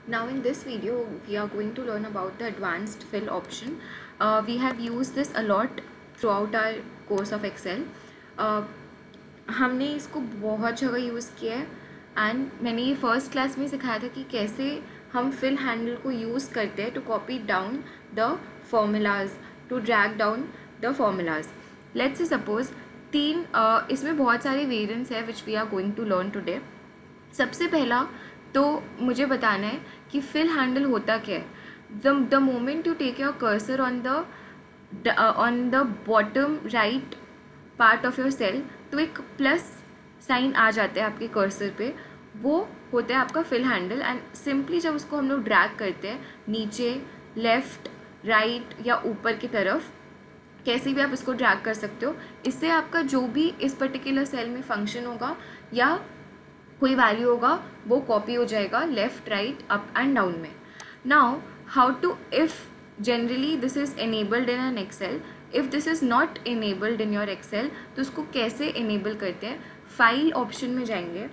Now in this video we are going to learn about the advanced fill option. We have used this a lot throughout our course of Excel. हमने इसको बहुत जगह use किया है and मैंने ये first class में सिखाया था कि कैसे हम फिल हैंडल को यूज़ करते हैं to copy down the formulas, to drag down the formulas. Let's say suppose इसमें बहुत सारे वेरिएंट्स है which we are going to learn today. सबसे पहला तो मुझे बताना है कि फिल हैंडल होता क्या है. The moment you take your cursor on the bottom right part of your cell, तो एक प्लस साइन आ जाता है आपके कर्सर पे, वो होता है आपका फिल हैंडल. एंड सिंपली जब उसको हम लोग ड्रैग करते हैं नीचे, लेफ़्ट, राइट या ऊपर की तरफ, कैसे भी आप इसको ड्रैग कर सकते हो, इससे आपका जो भी इस पर्टिकुलर सेल में फंक्शन होगा या कोई वैल्यू होगा वो कॉपी हो जाएगा left, right, up and down में. Now how to, if generally this is enabled in an Excel, if this is not enabled in your Excel, तो उसको कैसे इनेबल करते हैं. फाइल ऑप्शन में जाएंगे,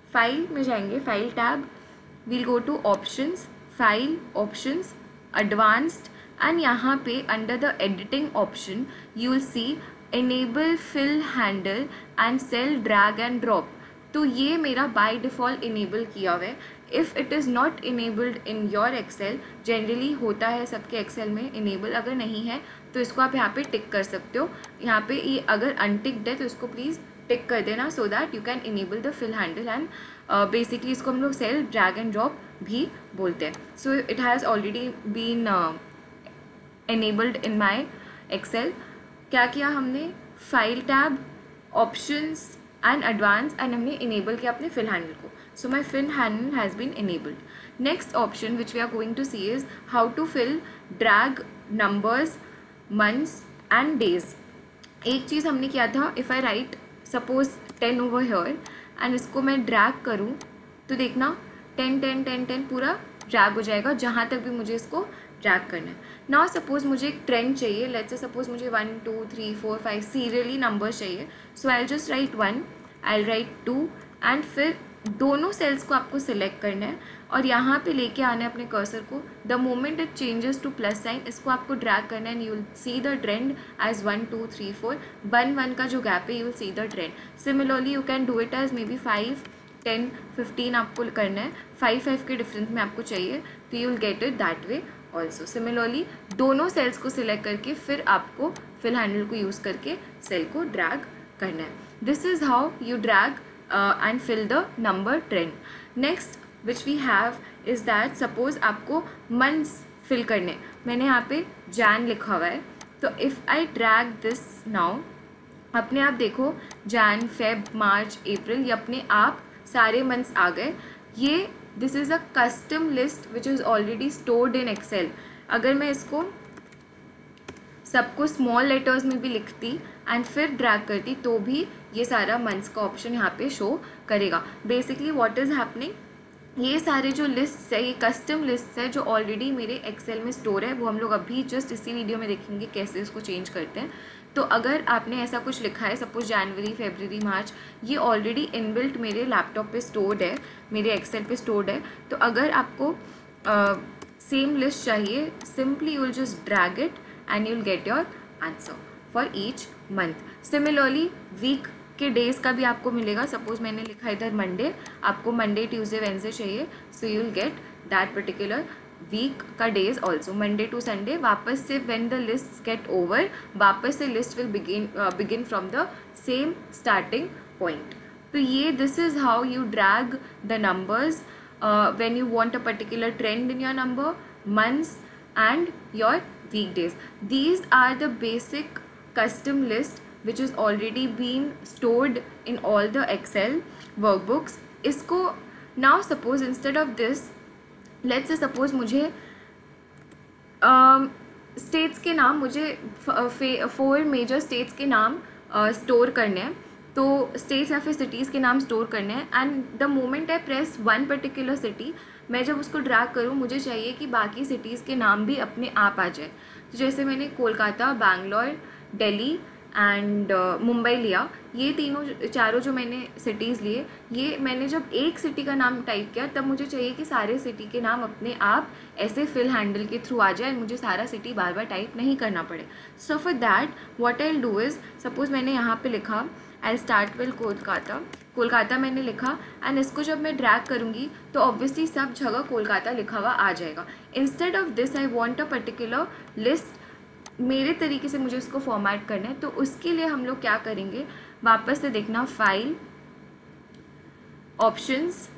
file tab, we'll go to options, file options, advanced, and यहाँ पे under the editing option you will see enable fill handle and cell drag and drop. तो ये मेरा बाय डिफ़ॉल्ट इनेबल किया हुआ है. If it is not enabled in your Excel, generally होता है सबके एक्सेल में इनेबल, अगर नहीं है तो इसको आप यहाँ पे टिक कर सकते हो. यहाँ पे ये अगर अनटिक्ड है तो इसको प्लीज़ टिक कर देना so that you can enable the fill handle. And basically इसको हम लोग सेल ड्रैग एंड ड्रॉप भी बोलते हैं. So it has already been enabled in my Excel. क्या किया हमने, file tab, options and advance, and हमने इनेबल किया अपने फिल हैंडल को. So my fill handle has been enabled. Next option which we are going to see is how to fill drag numbers, months and days. एक चीज़ हमने किया था, if I write suppose 10 over here and इसको मैं drag करूँ तो देखना 10 10 10 10 पूरा ड्रैग हो जाएगा जहाँ तक भी मुझे इसको ड्रैग करना है. नाउ सपोज मुझे एक ट्रेंड चाहिए, लेट्स से सपोज मुझे 1 2 3 4 5 सीरियली नंबर्स चाहिए. So I just write 1, I write 2, and फिर दोनों सेल्स को आपको सिलेक्ट करना है और यहाँ पे लेके आना है अपने कर्सर को. The moment it changes to plus sign, इसको आपको ड्रैग करना है and you will see the trend as 1 2 3 4. 1 1 का जो गैप है you will see the trend. Similarly you can do it as may be 5 10 15 आपको करना है. 5 5 के डिफरेंस में आपको चाहिए तो you will get it that way also. Similarly दोनों सेल्स को सिलेक्ट करके फिर आपको फिल हैंडल को यूज़ करके सेल को ड्रैग करना है. This is how you drag and fill the number trend. Next which we have is that suppose आपको मंथ्स फिल करने, मैंने यहाँ पे जैन लिखा हुआ है, तो if I drag this now, अपने आप देखो जैन, फेब, मार्च, अप्रैल, ये अपने आप सारे मंथ्स आ गए. ये this is a custom list which is already stored in Excel. अगर मैं इसको सबको स्मॉल लेटर्स में भी लिखती एंड फिर ड्रैग करती तो भी ये सारा मंथ्स का ऑप्शन यहाँ पे शो करेगा. बेसिकली व्हाट इज़ हैपनिंग, ये सारे जो लिस्ट है, ये कस्टम लिस्ट है जो ऑलरेडी मेरे एक्सेल में स्टोर है. वो हम लोग अभी जस्ट इसी वीडियो में देखेंगे कैसे इसको चेंज करते हैं. तो अगर आपने ऐसा कुछ लिखा है, सपोज जनवरी, फरवरी, मार्च, ये ऑलरेडी इनबिल्ट मेरे लैपटॉप पे स्टोर्ड है, मेरे एक्सेल पे स्टोर्ड है. तो अगर आपको सेम लिस्ट चाहिए, simply you will just drag it and you will get your answer for each month. Similarly week के डेज़ का भी आपको मिलेगा. सपोज मैंने लिखा इधर मंडे, आपको मंडे, ट्यूसडे, वेडनेसडे चाहिए, so you will get that particular week का days also, Monday to Sunday. वापस से when the list get over, वापस से list will begin from the same starting point. तो ये this is how you drag the numbers when you want a particular trend in your number, months and your week days. These are the basic custom list which is already been stored in all the Excel workbooks. इसको now suppose instead of this, let's say suppose मुझे states के नाम, मुझे 4 major states के नाम store करने हैं. तो स्टेट्स या फिर सिटीज़ के नाम स्टोर करने हैं and the moment I press one particular city, मैं जब उसको ड्रैग करूँ मुझे चाहिए कि बाकी सिटीज़ के नाम भी अपने आप आ जाए. तो जैसे मैंने कोलकाता, बैंगलोर, दिल्ली एंड मुंबई लिया। ये तीनों चारों जो मैंने सिटीज़ लिए, ये मैंने जब एक सिटी का नाम टाइप किया तब मुझे चाहिए कि सारे सिटी के नाम अपने आप ऐसे फिल हैंडल के थ्रू आ जाए, मुझे सारा सिटी बार बार टाइप नहीं करना पड़े। So for that what I will do is, suppose मैंने यहाँ पे लिखा I start will Kolkata, Kolkata मैंने लिखा, एंड इसको जब मैं ड्रैग करूँगी तो ऑब्वियसली सब जगह कोलकाता लिखा हुआ आ जाएगा। Instead of this I want a particular list, मेरे तरीके से मुझे इसको फॉर्मेट करना है, तो उसके लिए हम लोग क्या करेंगे, वापस से देखना फाइल, ऑप्शंस,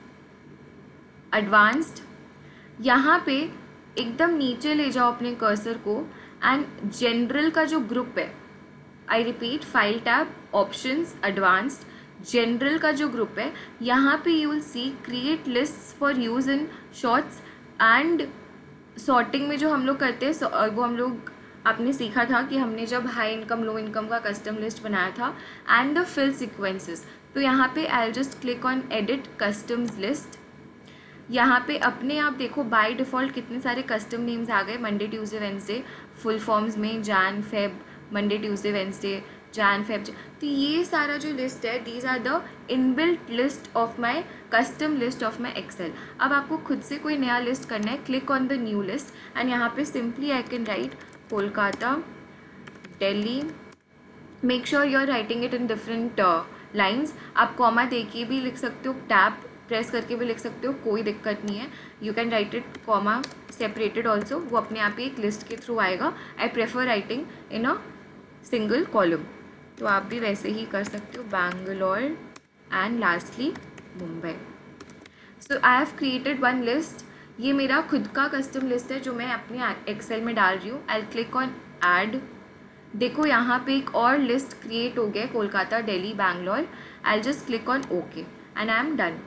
एडवांस्ड, यहाँ पे एकदम नीचे ले जाओ अपने कर्सर को एंड जनरल का जो ग्रुप है, I repeat, file tab, options, advanced, general का जो ग्रुप है, यहाँ पे you will see create lists for use in shorts and sorting में जो हम लोग करते हैं वो हम लोग आपने सीखा था कि हमने जब हाई इनकम लो इनकम का कस्टम लिस्ट बनाया था, एंड द फिल सीक्वेंसेस। तो यहाँ पे I will just click on edit customs list. यहाँ पे अपने आप देखो बाय डिफ़ॉल्ट कितने सारे कस्टम नेम्स आ गए, Monday Tuesday Wednesday, full forms में Jan Feb, Monday Tuesday Wednesday, Jan Feb. तो ये सारा जो लिस्ट है, these are the inbuilt list of my custom list of my Excel. अब आपको खुद से कोई नया लिस्ट करना है, click on the new list and यहाँ पे simply I can write Kolkata, Delhi, make sure you are writing it in different lines. आप कॉमा दे के भी लिख सकते हो, टैब प्रेस करके भी लिख सकते हो, कोई दिक्कत नहीं है। You can write it comma separated also, वो अपने आप ही एक लिस्ट के थ्रू आएगा। I prefer writing in a single column, तो आप भी वैसे ही कर सकते हो, Bangalore and lastly Mumbai. So I have created one list, ये मेरा खुद का कस्टम लिस्ट है जो मैं अपने एक्सेल में डाल रही हूँ। आई क्लिक ऑन ऐड, देखो यहाँ पे एक और लिस्ट क्रिएट हो गया, Kolkata, Delhi, Bangalore. I just click on okay and I am done.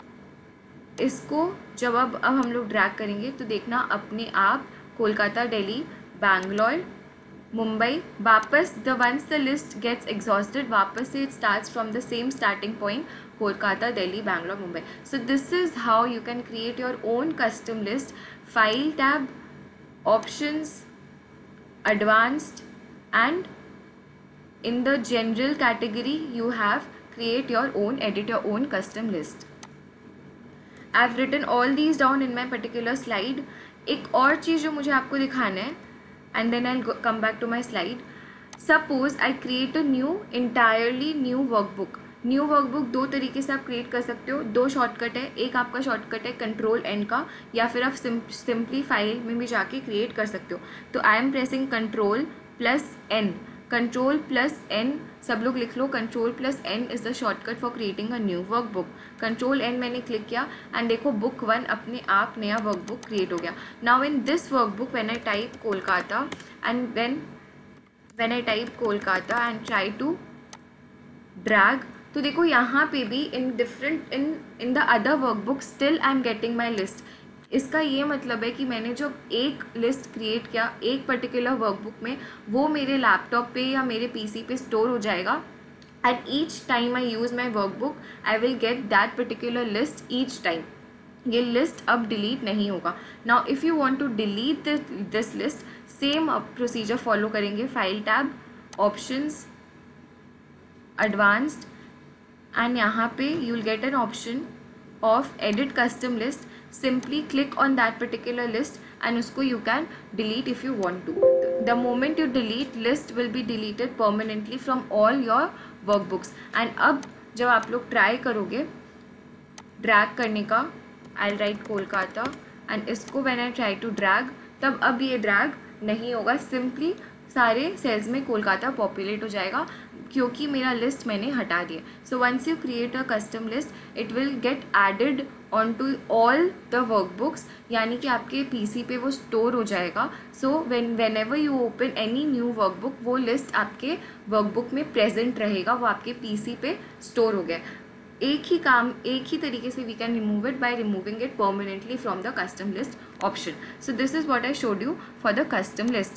इसको जब अब हम लोग ड्रैग करेंगे तो देखना अपने आप कोलकाता, दिल्ली, बैंगलोर, मुंबई, वापस the once the list gets exhausted, वापस से it starts from the same starting point, Kolkata, Delhi, Bangalore, Mumbai. So this is how you can create your own custom list. File tab, options, advanced, and in the general category you have create your own, edit your own custom list. I've written all these down in my particular slide. एक और चीज़ जो मुझे आपको दिखाना है, and then I'll come back to my slide. Suppose I create a new, entirely new workbook. New workbook दो तरीके से आप क्रिएट कर सकते हो, दो शॉर्टकट है। एक आपका शॉर्टकट है कंट्रोल एन का, या फिर आप सिंपली फाइल में भी जाके क्रिएट कर सकते हो। तो I am pressing control plus N, control plus N, सब लोग लिख लो, control plus N is the shortcut for creating a new workbook. Control N मैंने क्लिक किया एंड देखो बुक 1 अपने आप नया वर्कबुक क्रिएट हो गया। Now in this workbook when I type Kolkata and when I type Kolkata and try to drag, तो देखो यहाँ पे भी in different in the other workbook still I am getting my list. इसका ये मतलब है कि मैंने जो एक लिस्ट क्रिएट किया एक पर्टिकुलर वर्कबुक में, वो मेरे लैपटॉप पे या मेरे पीसी पे स्टोर हो जाएगा, and each time I use my workbook I will get that particular list each time. ये लिस्ट अब डिलीट नहीं होगा। Now if you want to delete this list, same procedure follow करेंगे, file tab, options, advanced, and यहाँ पे you will get an option of edit custom list. Simply click on that particular list and उसको you can delete if you want to. The moment you delete, list will be deleted permanently from all your workbooks. And अब जब आप लोग try करोगे drag करने का, I'll write Kolkata and इसको when I try to drag, तब अब ये ड्रैग नहीं होगा, सिंपली सारे सेल्स में कोलकाता पॉपुलेट हो जाएगा क्योंकि मेरा लिस्ट मैंने हटा दिया। So once you create a custom list it will get added on to all the workbooks, यानी कि आपके पीसी पे वो स्टोर हो जाएगा। So whenever you open any new workbook, वो लिस्ट आपके वर्कबुक में प्रेजेंट रहेगा, वो आपके पीसी पे स्टोर हो गया। एक ही काम एक ही तरीके से we can remove it by removing it permanently from the custom list option. So this is what I showed you for the custom list.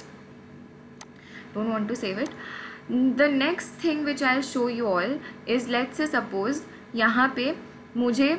Don't want to save it. The next thing which I'll show you all is, let's say suppose यहाँ पे मुझे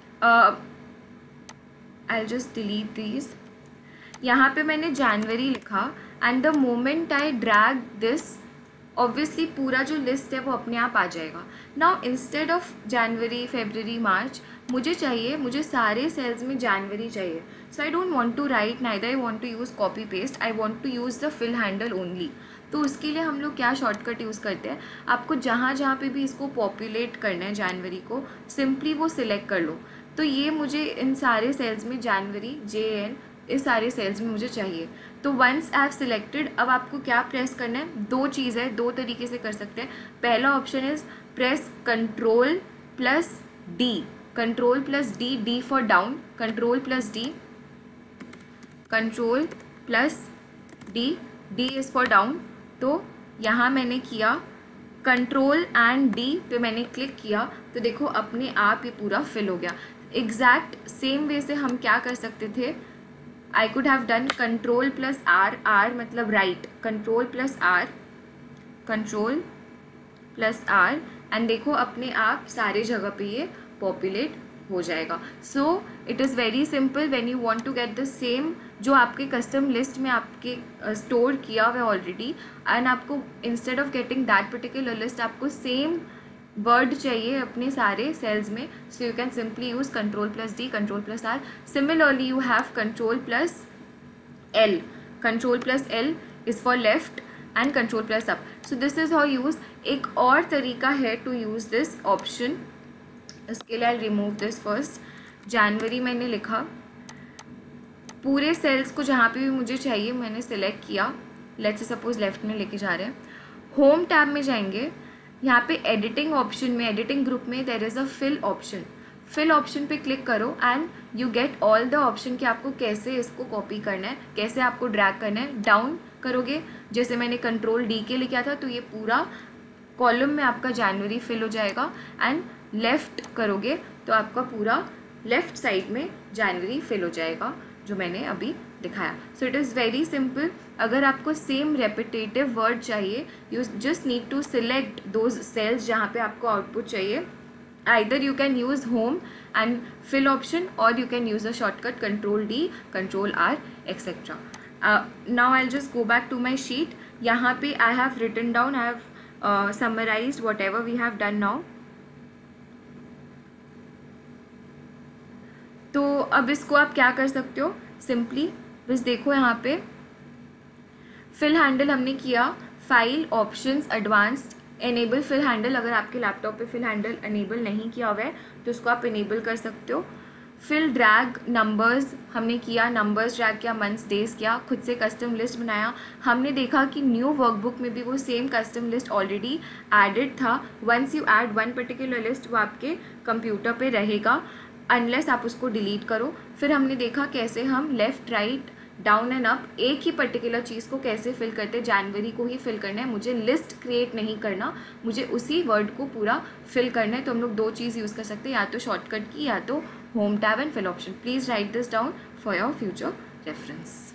I'll just delete these. यहाँ पे मैंने January लिखा and the moment I drag this obviously पूरा जो list है वो अपने आप आ जाएगा. Now instead of January, February, March, मुझे सारे सेल्स में जनवरी चाहिए. So I don't want to write, neither I want to use copy paste, I want to use the fill handle only. तो उसके लिए हम लोग क्या शॉर्टकट यूज़ करते हैं, आपको जहाँ जहाँ पे भी इसको पॉपुलेट करना है जनवरी को, सिंपली वो सिलेक्ट कर लो. तो ये मुझे इन सारे सेल्स में जनवरी, JN, इस सारे सेल्स में मुझे चाहिए. तो वंस आई हैव सिलेक्टेड, अब आपको क्या प्रेस करना है, दो चीज़ है, दो तरीके से कर सकते हैं. पहला option is press control plus D, control plus D, D for down, control plus D, control plus D, D is for down. तो यहाँ मैंने किया कंट्रोल एंड D पे मैंने क्लिक किया, तो देखो अपने आप ये पूरा फिल हो गया. एग्जैक्ट सेम वे से हम क्या कर सकते थे, I could have done control plus R, R मतलब right, control plus R, control plus R, and देखो अपने आप सारे जगह पे ये पॉपुलेट हो जाएगा. So it is very simple. When you want to get the same जो आपके कस्टम लिस्ट में आपके स्टोर किया हुआ है ऑलरेडी, एंड आपको instead of getting that particular list आपको सेम वर्ड चाहिए अपने सारे सेल्स में, so you can simply use control plus D, control plus R. Similarly you have control plus L, control plus L is for left and control plus up. So this is how use. एक और तरीका है to use this option. इसके लिए I remove this first. जनवरी मैंने लिखा, पूरे सेल्स को जहाँ पे भी मुझे चाहिए मैंने सिलेक्ट किया. लेट्स से सपोज लेफ्ट में लेके जा रहे हैं. होम टैब में जाएंगे, यहाँ पे एडिटिंग ऑप्शन में, एडिटिंग ग्रुप में there is a fill option. Fill option पे क्लिक करो and you get all the option कि आपको कैसे इसको कॉपी करना है, कैसे आपको ड्रैग करना है. डाउन करोगे, जैसे मैंने कंट्रोल D के लिए किया था, तो ये पूरा कॉलम में आपका जनवरी फिल हो जाएगा. एंड लेफ़्ट करोगे तो आपका पूरा लेफ़्ट साइड में जनवरी फिल हो जाएगा, जो मैंने अभी दिखाया. So it is very simple. अगर आपको सेम रेपिटेटिव वर्ड चाहिए, you just need to select those cells जहाँ पे आपको आउटपुट चाहिए. Either you can use home and fill option, और you can use a shortcut control D, control R, etcetera. Now I just go back to my sheet. यहाँ पे I have written down, I have summarized whatever we have done now. तो अब इसको आप क्या कर सकते हो, सिंपली बस देखो यहाँ पे फिल हैंडल हमने किया. File, options, advanced, enable fill handle. अगर आपके लैपटॉप पे फिल हैंडल एनेबल नहीं किया हुआ है तो उसको आप एनेबल कर सकते हो. फिल ड्रैग नंबर्स हमने किया, नंबर्स ड्रैग किया, मंथ्स, डेज किया, खुद से कस्टम लिस्ट बनाया. हमने देखा कि न्यू वर्कबुक में भी वो same custom list already added था. Once you add one particular list, वो आपके कंप्यूटर पे रहेगा अनलेस आप उसको डिलीट करो. फिर हमने देखा कैसे हम left, right, down and up एक ही पर्टिकुलर चीज़ को कैसे फिल करते हैं. जनवरी को ही फिल करना है, मुझे लिस्ट क्रिएट नहीं करना, मुझे उसी वर्ड को पूरा फिल करना है. तो हम लोग दो चीज़ यूज़ कर सकते हैं, या तो शॉर्टकट की, या तो home tab and fill option. Please write this down for your future reference.